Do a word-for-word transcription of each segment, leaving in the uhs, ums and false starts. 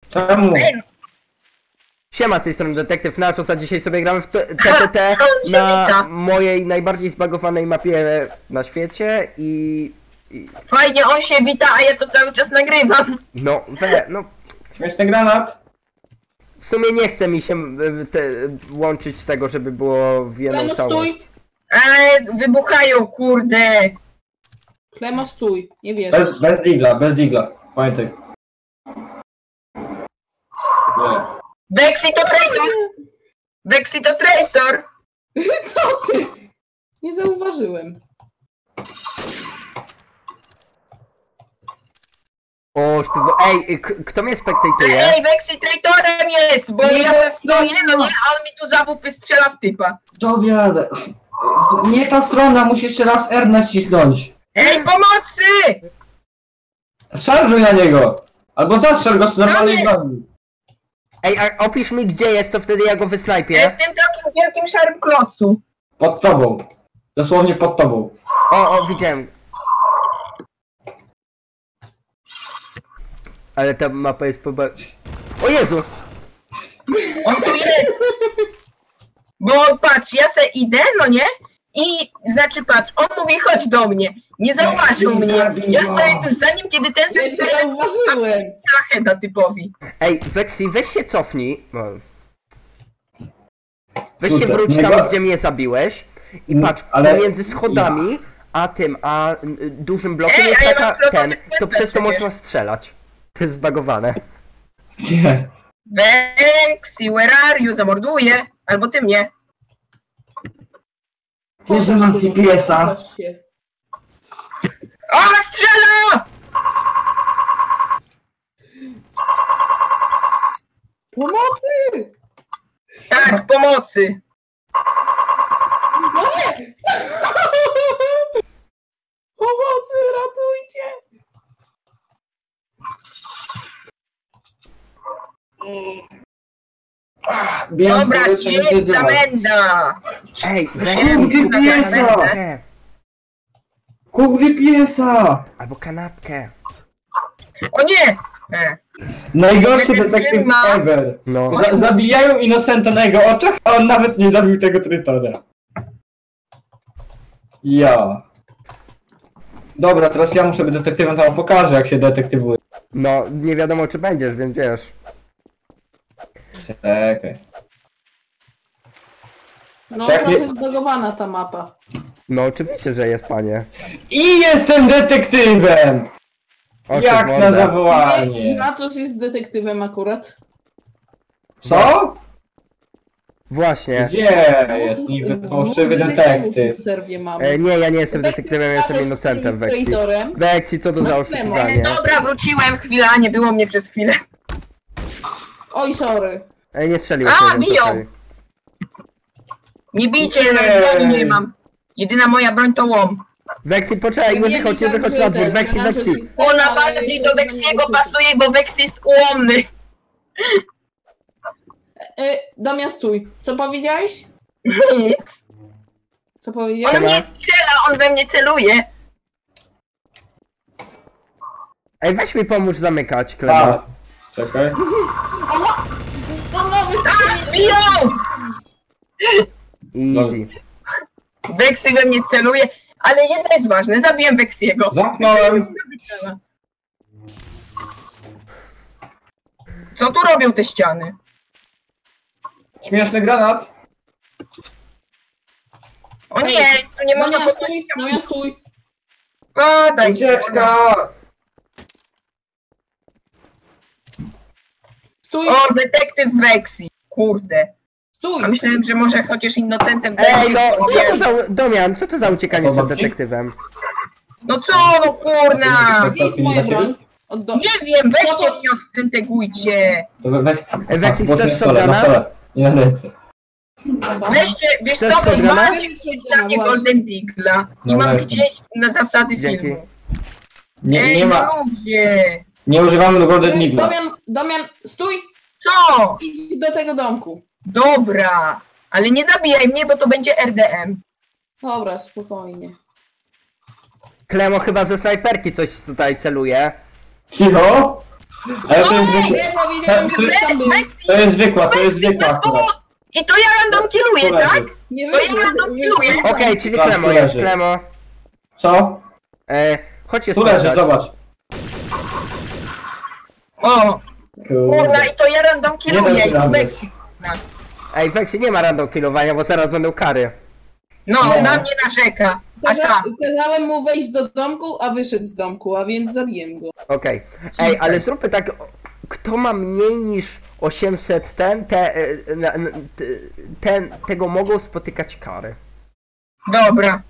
Czemu? Siema, z tej strony Detektyw Nachos, a dzisiaj sobie gramy w T T T na mojej najbardziej zbagowanej mapie na świecie i... i... Fajnie, on się wita, a ja to cały czas nagrywam. No, we, no... Śmieszny granat? W sumie nie chce mi się te, łączyć tego, żeby było w jedną Klemo, całość. stój! Eee, wybuchają, kurde. Klemo, stój, nie wiesz. Bez, bez digla, bez digla. Pamiętaj. Nie. Vexy to traitor! Vexy to traitor! Co ty? Nie zauważyłem. O, ty, ej, k kto mnie spektatuje? Ej, Vexy traitorem jest, bo Nie, ja no, se stoję, no no. nie, a on mi tu za wupy strzela w typa. Dowiadę. Nie ta strona, musisz jeszcze raz R nacisnąć. Ej, pomocy! Szarżuj na niego! Albo zastrzel go z normalnej Dawid! broni. Ej, a opisz mi gdzie jest, to wtedy ja go Ja wysnajpię. w tym takim wielkim szarym klocu. Pod tobą. Dosłownie pod tobą. O, o, widziałem. Ale ta mapa jest poba... O Jezu! On tu jest. Bo patrz, ja se idę, no nie? I znaczy patrz, on mówi chodź do mnie. Nie zauważył mnie. Ja stoję tuż za nim, kiedy ten Ja coś nie strzela zauważyłem. heda typowi. Ej, Vexy, weź się cofnij. No. Weź się Kurde, wróć nie tam, go- gdzie mnie zabiłeś. I Mm, patrz, ale- pomiędzy schodami, a tym, a y, dużym blokiem Ej, jest a ja mam taka, prototyp ten, to też przez to przecież. można strzelać. To jest zbagowane. Nie. Vexy, where are you? Zamorduję. Albo ty mnie. Boże, mam T P S-a. Patrzcie. O, strzela! Pomocy! Tak, pomocy. No nie! Pomocy, ratujcie! Bijąc Dobra, powietrze nie jest wyzywa. zamenda. Ej, Kup Vexy, G P S-a! kanapkę. Kup G P S-a! Albo kanapkę. O nie! E. Najgorszy Detektyw detektyw ma- ever. No. Za zabijają Innocenta na jego oczach, a on nawet nie zabił tego Trytora. Ja. Dobra, teraz ja muszę być detektywem, to wam pokażę jak się detektywuje. No, nie wiadomo czy będziesz, więc wiesz. Czekaj. No Tak, trochę nie- zbagowana ta mapa. No oczywiście, że jest, panie. I jestem detektywem! O, Jak ty na mordę. zawołanie. Natos jest detektywem akurat. Co? Właśnie. Gdzie jest niby fałszywy Dwóch detektyw? w serwie mamy. E, nie, ja nie jestem Detektyw detektywem, ja jestem Natos, innocentem, który jest Vexy. traitorem. Vexy, co to za No, oszukiwanie? Dobra, wróciłem, chwila, nie było mnie przez chwilę. Oj, sorry. Ej, nie strzeliłeś. A, nie wiem, co biją! strzeli. Nie bijcie, Nie. nawet broni nie mam. Jedyna moja broń to łom. Vexy, poczekaj, nie Wiem, wychodź, nie tak, wychodź że na dwór, ten, Vexy, że Natos Vexy. jest ten, Ona ale bardziej do ja Vexiego nie pasuje, bo Vexy jest ułomny. E, Damian, stój. Co powiedziałeś? Nic. Co On powiedziałeś? mnie strzela, on we mnie celuje. Ej, weź mi pomóż zamykać, A, Klemo. czekaj. No nawet A, biją! Easy. Vexy we mnie celuje, ale jedno jest ważne, zabiłem Vexiego. Zamknąłem. Co tu robią te ściany? Śmieszny granat. O nie, tu nie można Damian, podnieść. stój. Damian, stój. Podaj. Ucieczka. Stój. O, detektyw Vexy. Kurde. Stój. A myślałem, że może chociaż innocentem Ej, no, będzie. co to za... Domian, co to za uciekanie Co, przed babci? detektywem? No co, no kurna! Gdzie jest moja broń? Oddo... Nie wiem, weźcie mnie odtentegujcie. To we, weź. Ej, Vexy, Aha, chcesz na stole, na shotguna? stole. Nie na ręce. Weźcie, wiesz Chcesz co, shotguna? macie dla mnie Golden Digla. I No mam weź. gdzieś na zasady Dzięki. filmu. Nie, Ej, nie ma. no ludzie! Nie używamy do Golden Eagla. Damian, Damian, stój. Co? Idź do tego domku. Dobra, ale nie zabijaj mnie, bo to będzie R D M. Dobra, spokojnie. Klemo chyba ze snajperki coś tutaj celuje. Cicho. Ale to jest zwykła. Nie, powiedziałem, że ktoś tam był. To jest zwykła, to jest zwykła akurat. I to ja random killuję, Tu tak? leży. Nie To ja wyszło, random wyszło. killuję. Okej, czyli Tak, Klemo tu jest, leży. Klemo. Co? E, chodźcie Tu leży, sprawdzać. zobacz. O, kurna, Kurde. i to ja random Nie da killuję. się i rady. Weksy. Ej, Weksy, nie ma random killowania, bo zaraz będą kary. No, No. na mnie narzeka. A Kaza tam. kazałem mu wejść do domku, a wyszedł z domku, a więc zabiłem go. Okej. Ej, ale zróbmy tak, o, kto ma mniej niż osiemset ten, te, e, na- na- te, ten, tego mogą spotykać kary. Dobra.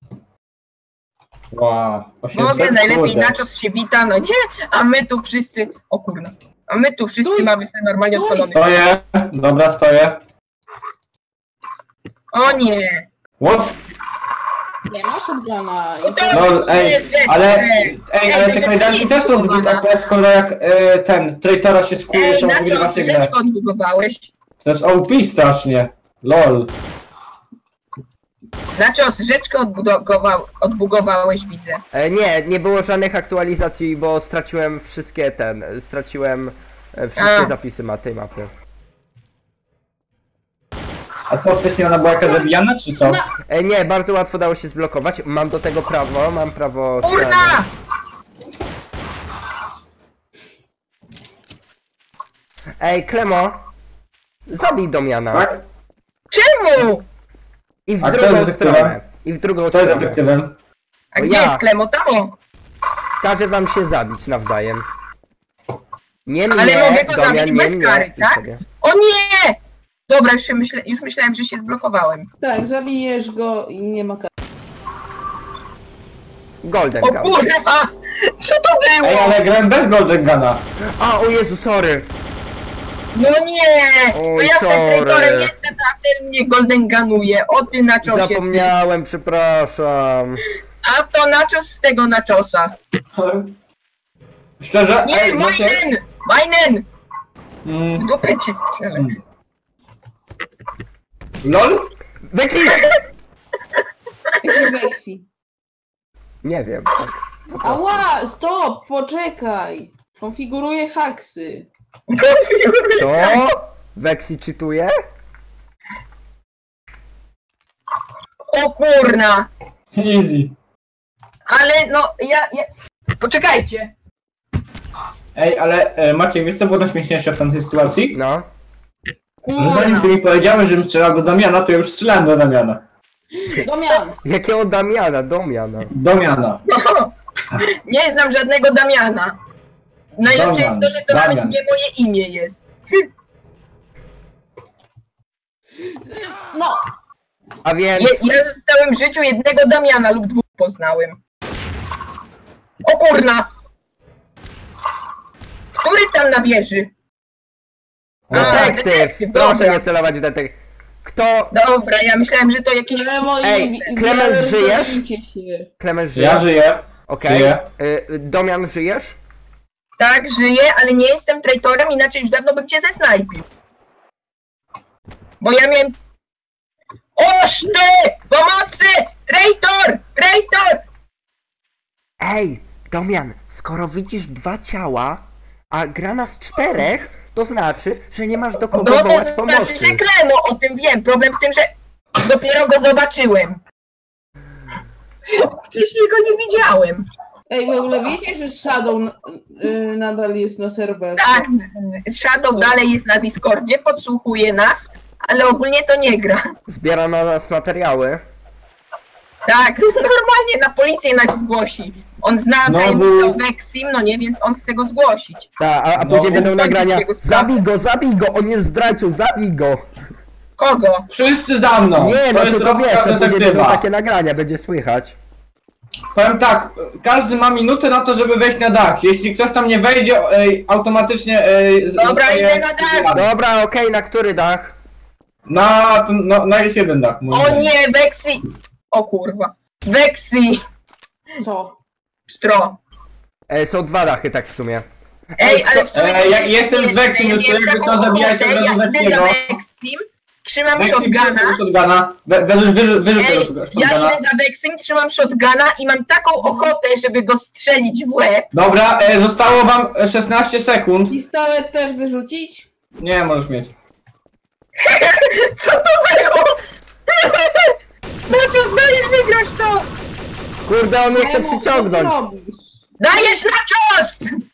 Wow, osiemset? Mogę najlepiej Kurde. nachos się wita, no nie? A my tu wszyscy. O kurna. A my tu wszyscy Stój. mamy sobie normalnie Stój. odpalony. Stoję, dobra, stoję. O nie. What? Nie ma shotguna. I No to... No, ej, ale, ej, ale te kajdanki też są zbyt A P, skoro jak e, ten, traitora się skuje, Ej, to na wygrywa co tę grę. rzeczko odbugowałeś? To jest O P strasznie. Lol. Na co rzeczkę odbugował, odbugowałeś, widzę. E, nie, nie było żadnych aktualizacji, bo straciłem wszystkie ten, straciłem e, wszystkie A. zapisy ma tej mapy. A co, wcześniej ona była jakaś zabijana, czy co? E, nie, bardzo łatwo dało się zblokować, mam do tego prawo, mam prawo... Kurna! Ej, Klemo, zabij Domiana. Tak? Czemu? I w A kto drugą jest detektywem? stronę. I w drugą Kto jest stronę. detektywem? A O, gdzie ja. jest Klemo? Tam o. Każe wam się zabić nawzajem. Nie mnie, Ale mogę go Domian, zabić nie bez mnie. kary, i tak? sobie. O nie! Dobra, już, się myślę, już myślałem, że się zblokowałem. Tak, zabijesz go i nie ma kar. Golden O Gun. kurwa! Co to Ej, było? ale grałem bez Golden Guna. A, o Jezu, sorry. No nie! To Oj, ja z tym sorry. traitorem jestem, a ten mnie golden gunuje. O ty nachos się. Zapomniałem, przepraszam. A to nachos z tego nachosa. Szczerze? Nie, Ej, macie- Majnen! Majnen! Mm, W dupę ci strzelę. mm. LOL? Weksy! Jaki Weksi? Nie wiem. Tak. Ała, stop, poczekaj. Konfiguruję haksy. Co? Weksy czytuje? O kurna! Easy. Ale no, ja, ja... Poczekajcie. Ej, ale e, Maciek, wiesz co było najśmieszniejsze w tamtej sytuacji? No. Że zanim Kurna. ty mi powiedziałeś, żebym strzelał do Damiana, to ja już strzelałem do Damiana. Domian, Jakiego Damiana? Domiana. Damiana. Nie znam żadnego Damiana. Najlepsze Damian, jest to, że to nawet Damian. nie moje imię jest. no, A więc... Je, ja w całym życiu jednego Damiana lub dwóch poznałem. O kurna! Który tam na wieży? A, Detektyw! detektyw, Proszę dobra. nie celować w detektyw. Kto... Dobra, ja myślałem, że to jakiś... Klemo Ej, i Klemens, Wialer, żyjesz? zabijcie się. Klemens żyje? Ja żyję. Okej. żyję. Y, Domian, żyjesz? Tak, żyję, ale nie jestem traitorem, inaczej już dawno bym cię zesnajpił. Bo ja miałem... Oż ty! Pomocy! Traitor! Traitor! Ej, Domian, skoro widzisz dwa ciała, a gra nas czterech, to znaczy, że nie masz do kogo No wołać to pomocy. znaczy, że Klemo, o tym wiem. Problem w tym, że dopiero go zobaczyłem. Wcześniej go nie widziałem. Ej, w ogóle wiecie, że Shadow n- y, nadal jest na serwerze? Tak, Shadow dalej jest na Discordzie, podsłuchuje nas, ale ogólnie to nie gra. Zbiera na nas materiały. Tak, normalnie na policję nas zgłosi. On zna No, tajemnicę bo- Vexim, no nie, więc on chce go zgłosić. Ta, a, a No, później będą to nagrania. takiego sprawy. Zabij go, zabij go, on jest zdrajcą, zabij go! Kogo? Wszyscy za mną! Nie, to no jest tylko wiesz, rozkaz to później będą detektywa. takie nagrania, będzie słychać. Powiem tak, każdy ma minutę na to, żeby wejść na dach. Jeśli ktoś tam nie wejdzie, ej, automatycznie ej, z- Dobra, zostaje idę na dach. Dobra, okej, na który dach? Na, to- no, na jest jeden dach. mój O zdaniem. nie, Vexi! O kurwa. Vexi! Co? Stro. E, są dwa dachy tak w sumie. Ej, ale w kto- sumie... Ej, jak jestem z Vexim, już to jakby to zabijajcie od razu Ja idę za Vexiego. Vexim. trzymam Weksy, shotguna. shotguna. We- Wyrzuć wyrzuć- wyrzuć Ej, tego ja shotguna. idę za Vexem, trzymam shotguna i mam taką ochotę, żeby go strzelić w łeb. Dobra, e, zostało wam e, szesnaście sekund. Pistolet też wyrzucić? Nie, możesz mieć. Co to było? Dlaczego zdajesz wygrać to? Kurde, on nie chce Emu, co ty przyciągnąć. robisz? Dajesz na cios!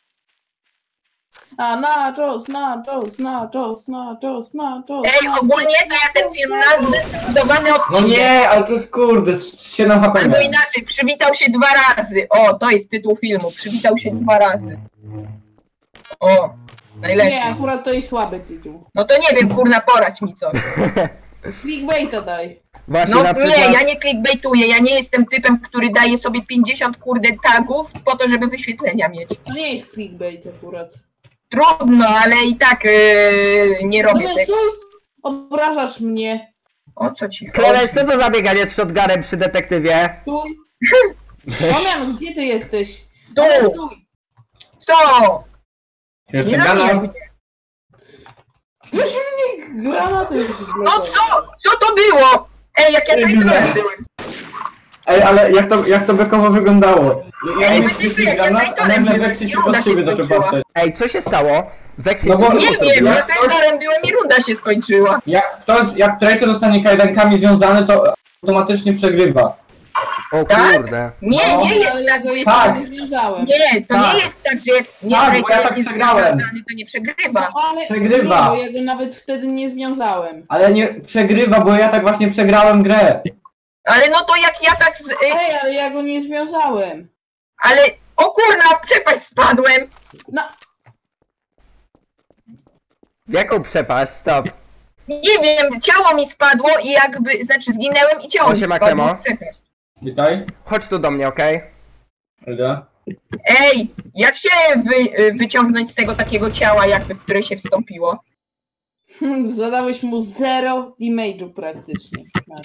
A nachos, nachos, nachos, nachos, nachos. Ej, ogólnie to ja ten film na zdecydowany No odcinek. nie, ale to jest kurde, siedem H P Albo miałem. inaczej, przywitał się dwa razy. O, to jest tytuł filmu. Przywitał się dwa razy. O, najlepiej. Nie, akurat to jest słaby tytuł. No to nie wiem, kurna, porać mi coś. Clickbaita daj. Właśnie No na nie, przykład... ja nie clickbaituję, ja nie jestem typem, który daje sobie pięćdziesiąt kurde tagów po to, żeby wyświetlenia mieć. To nie jest clickbait akurat. Trudno, ale i tak yy, nie No robię to tego. stój! Obrażasz mnie. O co ci Klemens, chodzi? co to za bieganie z shotgunem przy detektywie? Stój. Damian, gdzie ty jesteś? Tu. Ale stój. Co? Jest Nie granat. zabijaj mnie. Weź mnie granaty już No co? Co to było? Ej, jak ja Nie traitorem widzę. byłem. Ej, ale jak to, jak to bekowo wyglądało? Ja Ej, nie będę wcisnął jak ja granat, a traitorem nagle byłem, Weksy się runda pod siebie się zaczął skończyła. patrzeć. Ej, co się stało? Weksy, No bo- co ty Nie wiem, zrobiłeś? ja traitorem byłem i runda się skończyła. Jak ktoś, jak traitor zostanie kajdankami związany, to automatycznie przegrywa. O Tak? kurde. Nie, No. nie jest Ale ja tak. go jeszcze Tak. nie związałem. Nie, to Tak. nie jest tak, że jak nie Tak, bo traitor ja tak jest przegrałem. związany, to nie przegrywa. No, ale Przegrywa. Nie, bo ja go nawet wtedy nie związałem. Ale nie przegrywa, bo ja tak właśnie przegrałem grę. Ale no to jak ja tak z... y, Ej, ale ja go nie związałem. Ale... O kurna, w przepaść spadłem! No, W jaką przepaść? Stop. Nie wiem, ciało mi spadło i jakby... Znaczy zginęłem i ciało O, mi siema, spadło Klemo. w przepaść. Witaj. Chodź tu do mnie, okej? Idę. Ej, jak się wy, y, wyciągnąć z tego takiego ciała, jakby, w które się wstąpiło? hmm, zadałeś mu zero damage'u praktycznie.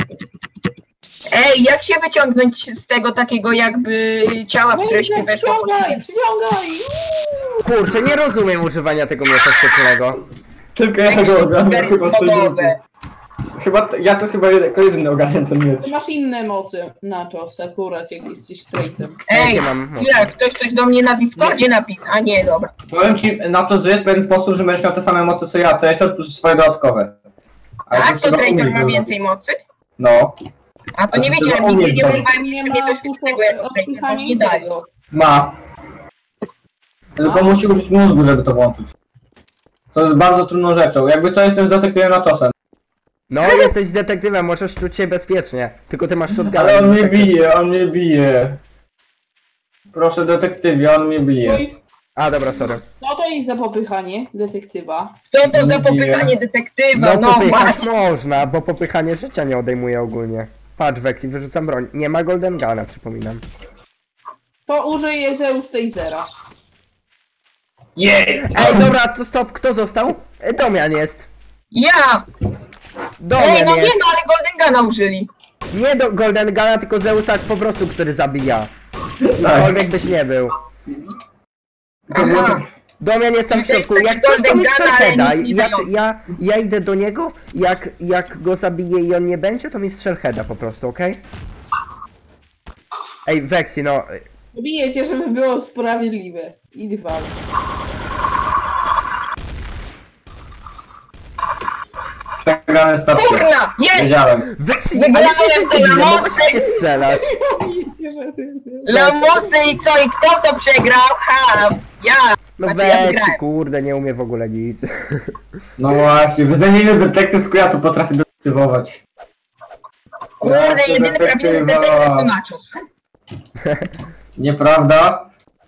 Ej, jak się wyciągnąć z tego takiego jakby ciała, w które się Weź, weszło? przyciągaj, przyciągaj! Kurczę, nie rozumiem używania tego miecza specjalnego. Tylko ja tego ogarniam chyba z tej grupy. Chyba, t- ja to chyba jako jedyny ogarniam ten miecz. Ty masz inne moce na czos akurat, jak jesteś traitem. Ej, Jakie mam moce? chwilę, ktoś coś do mnie na Discordzie napisał. A nie, dobra. Powiem ci na to, że jest pewien sposób, że będziesz miał te same moce co ja, traitor plus swoje dodatkowe. Ale Tak, to trzeba traitor umieć ma to więcej zrobić. mocy? No, A to Ale nie to wiedziałem, trzeba nigdy umieć nie to używałem Nie mnie ma coś tu tego jako odpychania traitor, nie daje. tego. ma. Tylko musi użyć mózgu, żeby to włączyć. Co jest bardzo trudną rzeczą. Jakby co, jestem z detektywem na czosem. No, jesteś detektywem, możesz czuć się bezpiecznie. Tylko ty masz shotgun. Ale on mnie bije, on mnie bije. Proszę detektywie, on mnie bije. Oj, A, dobra, sorry. co to jest za popychanie detektywa? Co to za Nie. popychanie detektywa? No, No popychać właśnie. można, bo popychanie życia nie odejmuje ogólnie. Patrz, Weksy, wyrzucam broń. Nie ma Golden Guna, przypominam. To użyję Zeus Tasera. Jej! Ej, dobra, to stop, kto został? E, Domian jest. Ja! Ej, Domian no nie jest. no, ale Golden Guna użyli. Nie do Golden Guna, tylko Zeusak po prostu, który zabija. Tak. Cokolwiek byś nie był. To było Aha. tak- Domian jest tam w To jest środku. taki Jak ktoś to Golden mi Gun, strzelheada. ale nic nie Ja, dają. ja, ja idę do niego, jak, jak go zabiję i on nie będzie, to mi strzelheada po prostu, okej? Ej, Weksy, no... Bijecie, żeby było sprawiedliwe. Idź wam. Przegrane stacje. Kurna! Jest! Wiedziałem. Weksy, ale Wygrałem ty jesteś to debilem, na mogłeś mocnej- nie strzelać. Bijecie, żeby było... Lamusy i co? I kto to przegrał? Ha! Ja! No Znaczy, ja Weksy, wygrałem. kurde, nie umie w ogóle nic. No właśnie, wyzwanie detektyw, tylko ja tu potrafię detektywować. Kurde, jedyny prawdziwy detektyw to Nachos. Nieprawda?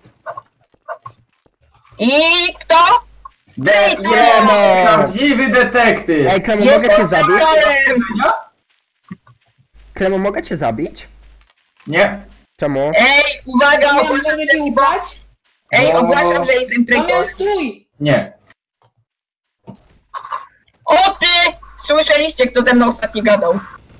I kto? De- Klemo! Prawdziwy detektyw! Ej, Klemo, Jest mogę cię zabić? traitorem! Klemo, mogę cię zabić? Nie? Czemu? Ej, uwaga! Ja ogłaszam, mogę ci że- ufać? Ej, No. ogłaszam, że jestem Damian, traitorem. stój! Nie. O ty! Słyszeliście, kto ze mną ostatnio gadał?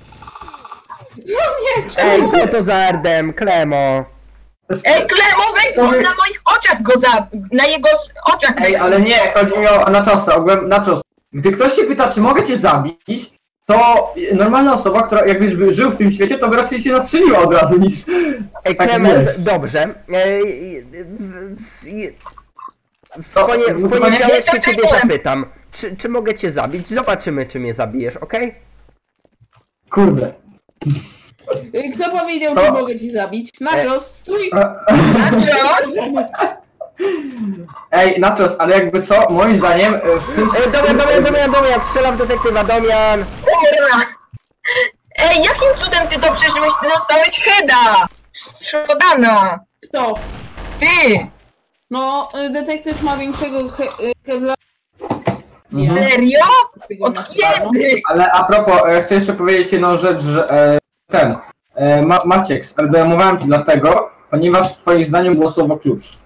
No nie, Ej, czemu? co to za R D M? Klemo! Ej, Klemowej, on na moich oczach go za... Na jego s- oczach... Ej, ale nie, chodzi mi o Nachos'a, ogółem Nachos. Gdy ktoś się pyta, czy mogę cię zabić, to normalna osoba, która jakbyś żył w tym świecie, to by raczej się zastrzeliła od razu niż... Ej, tak Klemens, wiesz. dobrze. Ej, w, w, w, To- ponie, no w to poniedziałek nie- się ciebie zapytam, czy, czy mogę cię zabić? Zobaczymy, czy mnie zabijesz, okej? Kurde. Y, Kto powiedział, To- czy mogę ci zabić? Nachos, stój! Nachos? Ej, Nachos, ale jakby co, moim zdaniem... e, W tym... Ej, Damian, Damian, Damian, Damian, strzelam w detektywa, Damian! Kurwa! Ej, jakim cudem ty to przeżyłeś? Ty dostałeś heada! Strzodana! Kto? Ty! No, y, detektyw ma większego he- y, kevla... Ja. Mhm. Serio? Tego Od na- kiedy? Ale a propos, e, chcę jeszcze powiedzieć jedną rzecz, że e, ten... E, Ma Maciek, sprawdzałem ci dlatego, ponieważ twoim zdaniem było słowo klucz.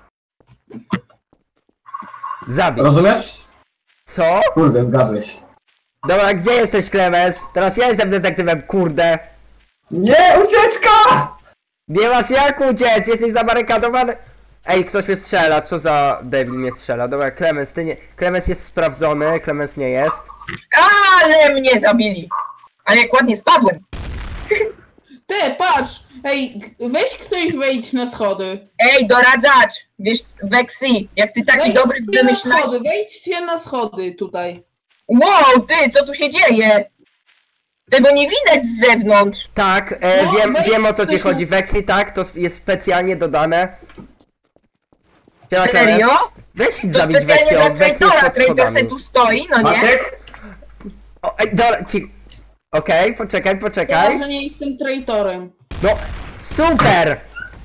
Zabić. Rozumiesz? Co? Kurde, zgadłeś. Dobra, gdzie jesteś, Klemens? Teraz ja jestem detektywem, kurde! Nie, ucieczka! Nie masz jak uciec, jesteś zabarykadowany! Ej, ktoś mnie strzela, co za debil mnie strzela? Dobra, Klemens, ty nie... Klemens jest sprawdzony, Klemens nie jest. Ale mnie zabili! Ale jak ładnie spadłem! Ty, patrz! Ej, k- weź ktoś wejdź na schody. Ej, doradzacz! Wiesz, Weksy, jak ty taki dobry Wejdźcie na wymyślałeś... schody, wejdźcie na schody tutaj. Wow, ty, co tu się dzieje? Tego nie widać z zewnątrz. Tak, e, No, wiem, wejdź wiem o co ci ktoś na chodzi. s- Weksy, tak, to jest specjalnie dodane. Siema, Klemens. Serio? Weź idź To zabić specjalnie Weksy, dla o Weksy Traitora, pod Traitor se schodami. tu stoi, no nie? Maciek? O, ej, dobra, ci... Okej, poczekaj, Ja, poczekaj. że nie jestem traitorem. No, super!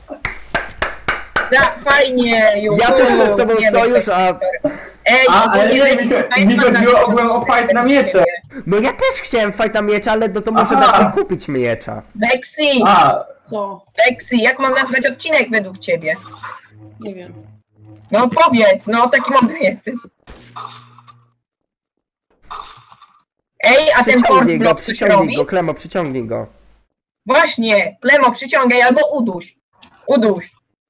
Za fajnie, Juhu. Ja tu chcę z tobą Nie, sojusz, no, a... Ej, A, ale ogólnie nie, mi, Traitor mi na chodziło ciebie. ogółem o fight na miecze. No ja też chciałem fight na miecza, ale no to może Aha. dasz mi kupić miecza. Weksy, A, Co? Weksy, jak mam nazwać odcinek według ciebie? Nie wiem. No powiedz, no taki mądry jesteś. Ej, a ten force Przyciągnij go, block coś przyciągnij robi? go, Klemo, przyciągnij go. Właśnie, Klemo, przyciągaj albo uduś. Uduś.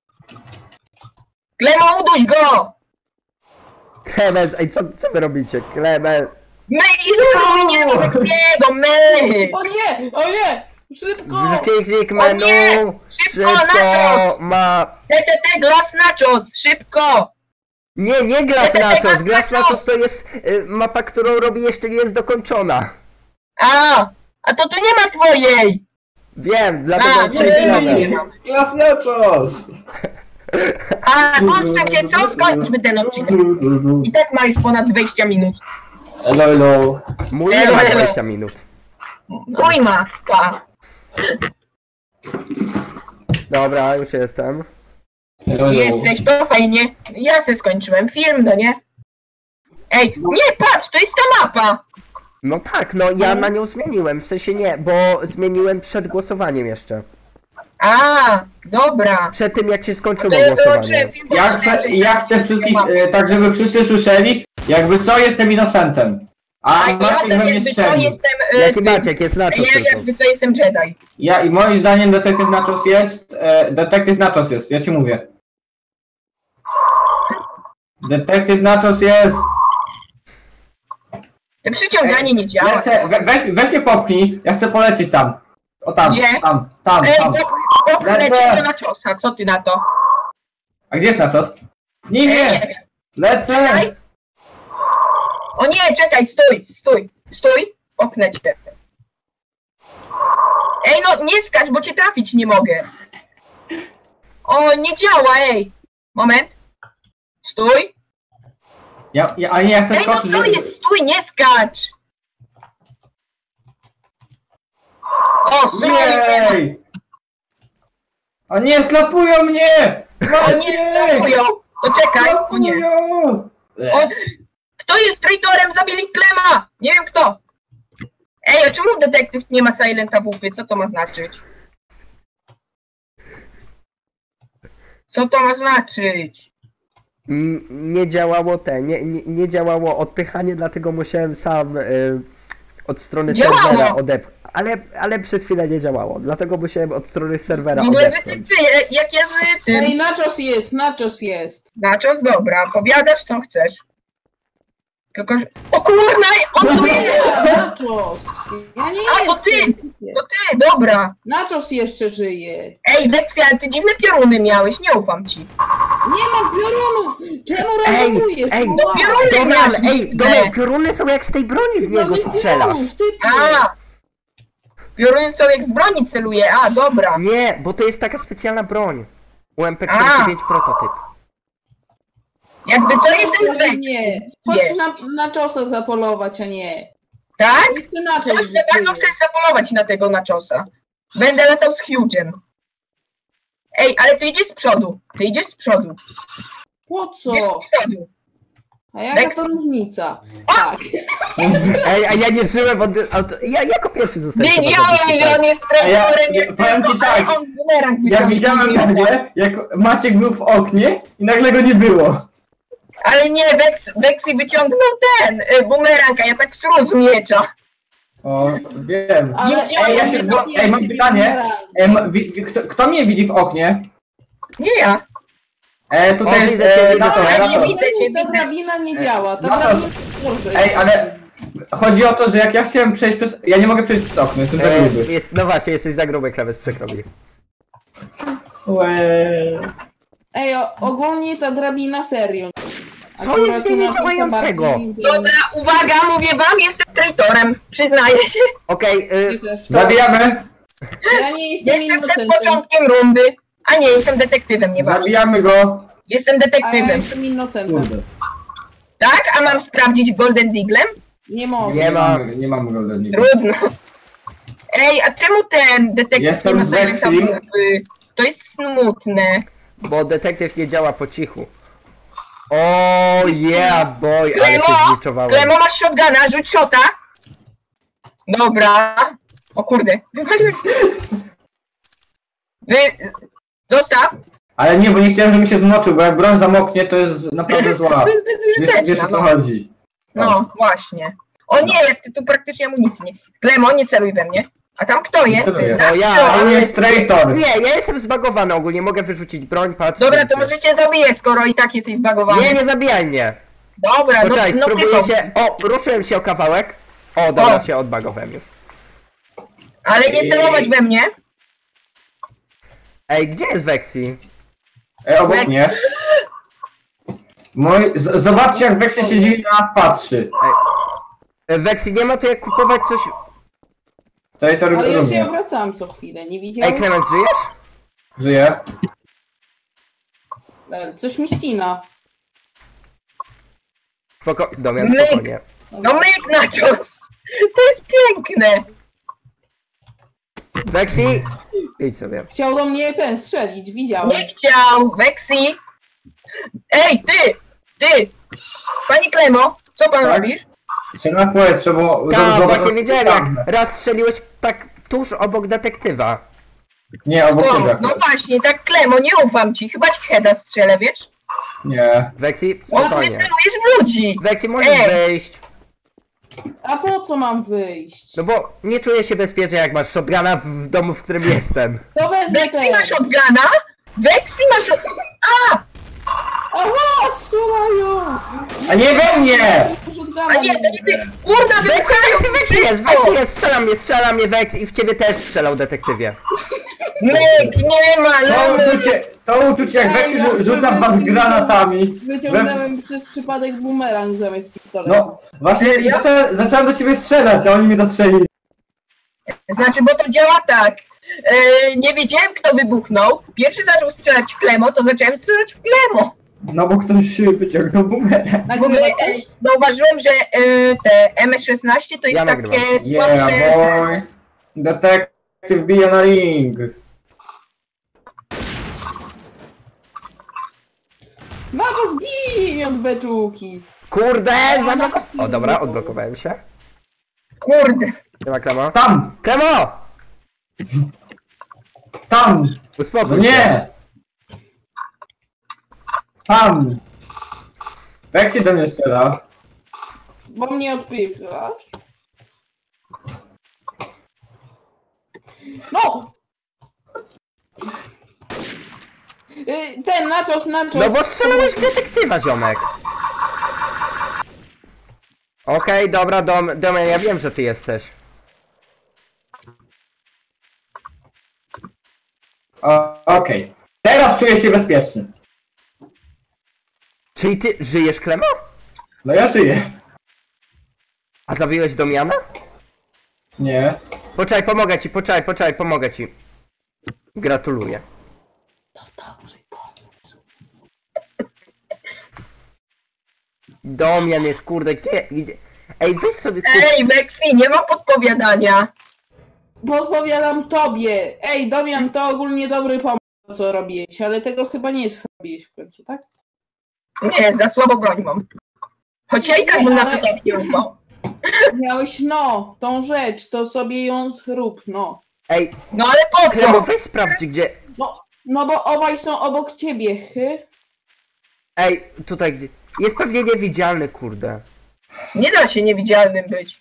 Klemo, uduś go! Klemens, ej, co, co wy robicie? Klemens. My i spróbujemy Weksiego, my! O nie! O nie! Szybko! Klik O menu, nie! Szybko, nachos! ma... Te, te, te, glass nachos, szybko! Nie, nie Glass Te, te, te, Nachos, Glass Glass Nachos! Nachos to jest y, mapa, którą robi jeszcze nie jest dokończona. A, a to tu nie ma twojej! Wiem, A, dlatego nie, tutaj nie, nie, gramy. nie mam. Klas Nachos! A, kurczę cię, co? Skończmy ten odcinek. I tak ma już ponad dwadzieścia minut. Elo, elo. Mój nie Elo, ma elo. dwadzieścia minut. Ujma, pa. Dobra, już jestem. Elo, elo. Jesteś, to fajnie. Ja se skończyłem film, no nie? Ej, nie, patrz, to jest ta mapa! No tak, no ja na nią zmieniłem, w sensie nie, bo zmieniłem przed głosowaniem jeszcze. A, dobra. Przed tym jak się skończyło To ja głosowanie. wyłączyłem film, bo Ja myślałem, chcę, że- ja chcę wszystkich, e, tak żeby wszyscy słyszeli, jakby co, jestem innocentem. A A ja Maciek we tak mnie jakby to strzelił. jestem... e, Jaki tym. Maciek, jest na to Ja tylko. jakby co jestem Jedi. Ja i moim zdaniem detektyw Nachos jest, e, detektyw Nachos jest, ja ci mówię. Detektyw Nachos jest. To przyciąganie nie działa. Lecę, we, weź, weź mnie popchnij, ja chcę polecieć tam. O tam, Gdzie? tam, tam, Ej, tam. popchnę Lecę. cię na ciosa, co ty na to? A gdzie jest Nachos? Nie, Ej, nie nie, wiem. lecę. Czekaj. O nie, czekaj, stój, stój, stój, popchnę cię. Ej, no nie skacz, bo cię trafić nie mogę. O, nie działa, ej. Moment. Stój. Ja, ja, a nie, ja chcę Ej, no skoczyć, co żeby... jest, stój, nie skacz. O, stój. Jej! O nie, slapują mnie! O nie, slapują. To czekaj, o nie. Slapują! O, kto jest traitorem? Zabili Klema! Nie wiem kto. Ej, a czemu detektyw nie ma Silenta w łupie? Co to ma znaczyć? Co to ma znaczyć? Mm, Nie działało te, nie, nie, nie działało odpychanie, dlatego musiałem sam y, od strony Działało. serwera odepchnąć. Ale, ale przez chwilę nie działało, dlatego musiałem od strony serwera W ogóle wy odepchnąć. ty, jak ja z Ej, tym. nachos jest, nachos jest. Naczos, dobra, powiadasz co chcesz. Tylko, że... O kurna, on tu jest! Nachos! Ja nie A, to ty! jestem. To ty, dobra. Nachos jeszcze żyje. Ej, Weksy, ty dziwne pioruny miałeś, nie ufam ci. Nie mam piorunów! Czemu Ej, randomujesz? ej, Wow. pioruny Damian, miałeś ej, dziwne. Damian, pioruny są jak z tej broni w niego Żadnych strzelasz. pionów, ty, ty. A! Pioruny są jak z broni celuje, a dobra. Nie, bo to jest taka specjalna broń. U M P A. czterdzieści pięć prototyp. Jakby co jest ten Ale Weksy? nie. Chodź na, na czosa zapolować, a nie. Tak? Jeszcze na czos Chcesz bardzo żyje. chcesz zapolować na tego nachosa. Będę latał z Huge'em. Ej, ale ty idziesz z przodu. Ty idziesz z przodu. Po co? Idziesz z przodu. A jaka to różnica? Tak. Ej, a ja nie żyłem od... od ja jako pierwszy zostałem. Wiedziałem, że on jest A ja- traitorem, jak powiem ci tylko, tak, ale on bumerang Ja wyciągnął. widziałem nagle, jak Maciek był w oknie i nagle go nie było. Ale nie, Vex, Vexy wyciągnął ten y, bumerang, a ja tak sru z miecza. O, wiem. Ale Ej, ja się nie zbo- trafiłem Ej, mam sobie pytanie. bumerangiem. E, ma- wi, wi, kto, kto mnie widzi w oknie? Nie ja. E, tutaj O, jest... widzę cię, E, widzę na, cię. na, Ja na, nie to. widzę cię, Ta widzę. drabina nie działa, ta No to- drabina gorzej. Ej, ale chodzi o to, że jak ja chciałem przejść przez... Ja nie mogę przejść przez okno, jestem za E, gruby. jest, no właśnie, jesteś za gruby, Klawes, przykro mi. Łe. Ej, o, ogólnie ta drabina serio. Co Akurat jest w tu niej na niedziałającego? bardziej nie Dobra, uwaga, mówię wam, jestem traitorem. Przyznaję się. Okej, wiem. y, Też. Zabijamy! Ja nie jestem Jestem przed innocentem. początkiem rundy. A nie, jestem detektywem, nieważne. Zabijamy go! Jestem A ja detektywem. jestem innocentem. Kurde. Tak? A mam sprawdzić Golden Deaglem? Nie może. Nie ma. mamy, nie mamy go do niego. Trudno. Ej, a czemu ten detektyw Jestem nie ma z silent Vexim. zabójcy? To jest smutne. bo detektyw nie działa po cichu. O yeah boy, ale się Klemo! zgliczowałem. Klemo, masz shotguna, rzuć shota. Dobra. O kurde. Wywaliłeś. Wy... Zostaw. Ale nie, bo nie chciałem, żeby się zmoczył, bo jak broń zamoknie, to jest naprawdę zła. To jest Wiesz, wiesz bezużyteczna. o co No. chodzi. no, właśnie. O nie, jak ty tu praktycznie amunicji nie. Klemo, nie celuj we mnie. A tam kto jest? celuję. To ja, Nacho. On jest traitor! Nie, ja jestem zbagowany ogólnie, mogę wyrzucić broń, patrz. Dobra, to może cię zabiję, skoro i tak jesteś zbagowany. Nie, nie zabijaj mnie. Dobra, no, Poczekaj, no spróbuję tylko. się... O, ruszyłem się o kawałek. O, dobra, O. się odbagowałem już. Ale nie celować we mnie. Ej, gdzie jest Vexy? E, obok mnie. Mój, z, zobaczcie jak Vexy siedzi i na nas patrzy. E, Vexy, nie ma tu jak kupować coś... Traitor Ale ja się rozumie. obracałam co chwilę, nie Ej, widziałeś? Clement, żyjesz? Żyje. Lel, coś mi ścina. Spoko... Domian, Myk. spokojnie. No myk na cios. To jest piękne. Vexy! Idź sobie. Chciał do mnie ten strzelić, widziałem. Nie chciał. Vexy. Ej, ty! Ty! Pani Klemo, co pan Tak? robisz? Trzeba powietrze, bo... Tak, zobacz- właśnie wiedziałem jak Tam. raz strzeliłeś tak tuż obok detektywa. Nie, obok O, ciebie. no właśnie, tak Klemo, nie ufam ci. Chyba ci heada strzelę, wiesz? Nie. Vexy, Bo ty spokojnie. celujesz w ludzi. Vexy, możesz Ej. wyjść. A po co mam wyjść? No bo nie czuję się bezpiecznie jak masz shotguna w, w domu, w którym jestem. To wezmę Vexy ten. ma shotguna? Vexy ma shotguna? A! Aha, strzelają! A nie we mnie! A nie, to nie ty. Kurna, Vexy, wybuchają Vexy, Vexy jest, Vexy jest, strzela mnie, strzela mnie Vex i w ciebie też strzelał detektywie. Myk, nie ma, To no myk. uczucie, to uczucie jak Ej, Vexy ja rzu- rzuca w was sobie granatami. Wyciągnąłem przez przypadek bumerang zamiast pistoletu. No, właśnie Serio? zacząłem, zacząłem do ciebie strzelać, a oni mnie zastrzelili. Znaczy, bo to działa tak. E, nie wiedziałem, kto wybuchnął. Pierwszy zaczął strzelać w Klemo, to zacząłem strzelać w Klemo. No bo ktoś wyciągnął bumerang. W ogóle Nagrywa e, też? zauważyłem, że e, te M szesnaście to jest Ja takie nagrywam. Yeah, słabsze... boy. Detektyw bije na ring. Macho zginie od beczułki. Kurde, zablokowałem. O dobra, odblokowałem się. Kurde. Nie ma Klemo. Tam! Klemo! Tam! Uspokój No się. nie! Tam! Jak się do mnie strzela? Bo mnie odpychasz. No! Y, Ten, nachos, nachos. No bo strzelałeś w detektywa, ziomek. Okej, dobra, dom, Damian, ja wiem, że ty jesteś. O, Okej. Teraz czuję się bezpieczny. Czyli ty żyjesz, Klemo? No ja żyję. A zabiłeś Damiana? Nie. Poczekaj, pomogę ci, poczekaj, poczekaj, pomogę ci. Gratuluję. Damian jest, kurde, gdzie, gdzie? Ej, weź sobie kup... Ej, Weksy, nie ma podpowiadania. Podpowiadam tobie. Ej, Damian, to ogólnie dobry pomysł, co robiłeś, ale tego chyba nie zrobiłeś w końcu, tak? Nie, za słabo broń mam. Choć ja i tak bym na to nie ufał. Miałeś, no, tą rzecz, to sobie ją zrób, no. Ej, No ale po Klemo, co? weź sprawdź gdzie... No, no bo obaj są obok ciebie, hy? Ej, tutaj gdzie... Jest pewnie niewidzialny, kurde. Nie da się niewidzialnym być.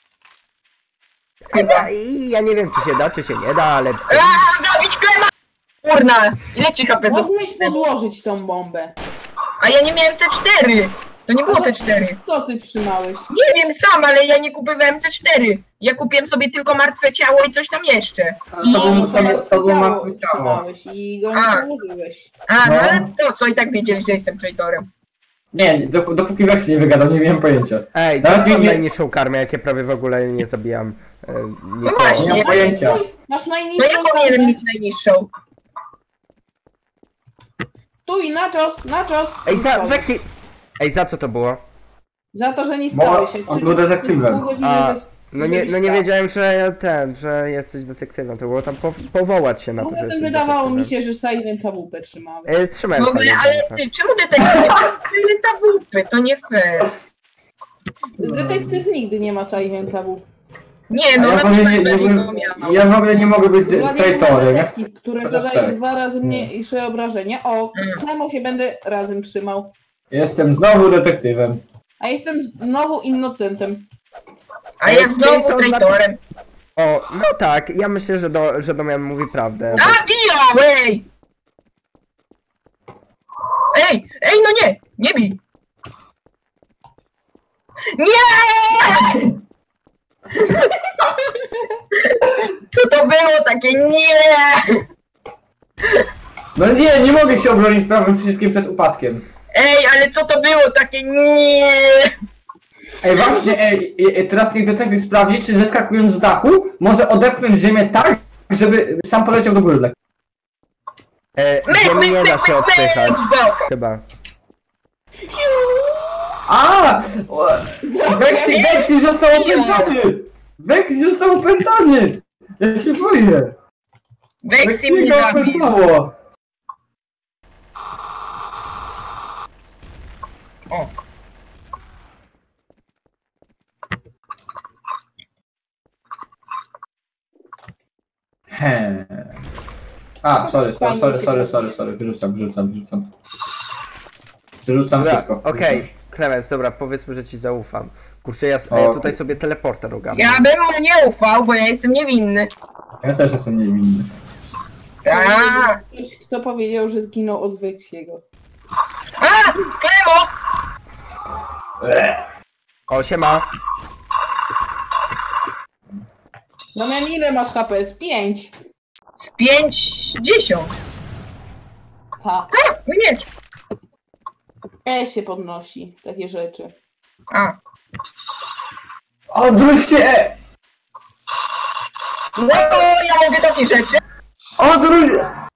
Ej, ja, i ja nie wiem, czy się da, czy się nie da, ale... Aaa, zabić Klema! Kurna, ile ci H P zostało? Mógłbyś podłożyć tą bombę. A ja nie miałem C cztery. To nie było C cztery. Co ty trzymałeś? Nie wiem sam, ale ja nie kupowałem C cztery. Ja kupiłem sobie tylko martwe ciało i coś tam jeszcze. I... To No, był- to to martwe był ciało martwe ciało. trzymałeś i go nie A. położyłeś. A, no No. ale to co, i tak wiedzieli, że jestem traitorem. Nie, dop dopóki Wex nie wygadał, nie miałem pojęcia. Ej, Nawet to mam nie- najniższą karmę, jak ja prawie w ogóle nie zabijam e, nikogo. właśnie. Nie mam pojęcia. Stój, masz To najniższą ja powinienem kartę. mieć najniższą. Stój, naczos, naczos. Ej, I za, stoi. Weksy... Ej, za co to było? Za to, że nie Bo stałeś. Jak on krzyczesz był przez detektywem. pół godziny, A, że, no nie, żebyś no nie stał. wiedziałem, że ja ten, że jesteś detektywem, to było tam po, powołać się na No to, że potem jesteś wydawało mi detektywem. się, że Silent K W P trzymałeś. E, trzymałem W ogóle, sobie ale rękę. ty, czemu detektyw? Ile ta wupy? To nie fair. Detektyw nigdy nie ma Silent K W P. Nie, A no ja, na w ogóle nie, pewno nie, nie miał. ja w ogóle nie mogę być Dla mnie traitorem. Ja- detektyw, który Chociaż zadaje tak. dwa razy Nie. mniejsze obrażenia. O, Mm. z Klemo się będę razem trzymał. Jestem znowu detektywem. A jestem znowu innocentem. A ja Czyli znowu to traitorem. O, no tak, ja myślę, że, do, że Damian mówi prawdę. A, biją! Ej! Ej, ej, no nie! Nie bij! Nie! Co to było takie nie? No nie, nie mogę się obronić prawym wszystkim przed upadkiem. Ej, ale co to było takie nie? Ej, właśnie, ej, ej, teraz niech detektyw sprawdzi, czy zeskakując z dachu może odepchnąć ziemię tak, żeby sam poleciał do góry. E, Myk, ziemi myk, nie da myk, się myk, odpychać, myk! chyba. A! Weksy, Weksy został opętany! Weksy został opętany! Ja się boję! Weksy mnie go zabił. opętało! O. He. A, sorry, sorry, sorry, sorry, sorry, sorry, wyrzucam, wyrzucam, wyrzucam. Wyrzucam Dobra, wszystko. okej, Clemens, dobra, powiedzmy, że ci zaufam. Kurczę, ja, a ja O. tutaj sobie teleporter ogarnę. Ja bym mu nie ufał, bo ja jestem niewinny. Ja też jestem niewinny. A, Ktoś, kto powiedział, że zginął od Weksiego. a, Klemo! O, siema. Damian, ile masz H P? Z pięć. Z pięćdziesiąt. Ta. No nie. E się podnosi, takie rzeczy. A. Odwróćcie! No to ja mówię takie rzeczy. Odwróć!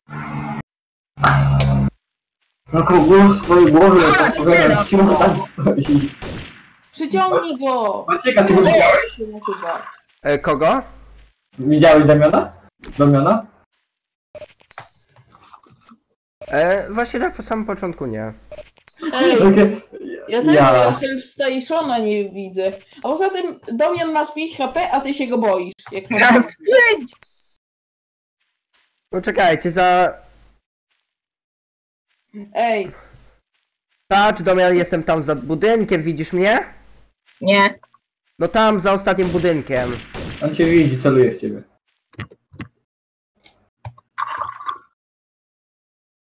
No kogo w swojej głowie, A, to powiem, siła tam stoi. Przyciągnij go! Macieka, ty go widziałeś? się nazywa. E, kogo? Widziałeś Damiana? Damiana? E, właśnie tak po samym początku nie. Ej, Takie... ja tego, Ja. ja Stationa nie widzę. A poza tym Damian ma z pięć H P, a ty się go boisz. Jak masz... Raz pięć. Poczekajcie, za... Ej, Patrz, Damian, jestem tam za budynkiem, widzisz mnie? Nie. No tam, za ostatnim budynkiem. On cię widzi, celuje w ciebie.